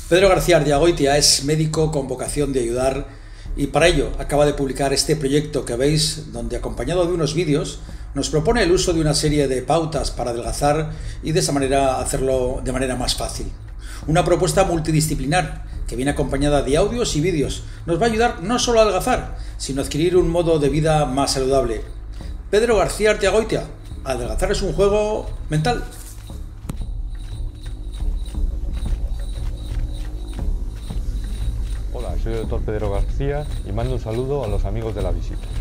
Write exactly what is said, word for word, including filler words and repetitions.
Pedro García Ardiagoitia es médico con vocación de ayudar y para ello acaba de publicar este proyecto que veis, donde acompañado de unos vídeos nos propone el uso de una serie de pautas para adelgazar y de esa manera hacerlo de manera más fácil. Una propuesta multidisciplinar que viene acompañada de audios y vídeos. Nos va a ayudar no solo a adelgazar, sino a adquirir un modo de vida más saludable. Pedro García Ardiagoitia, adelgazar es un juego mental. Hola, soy el doctor Pedro García y mando un saludo a los amigos de la visita.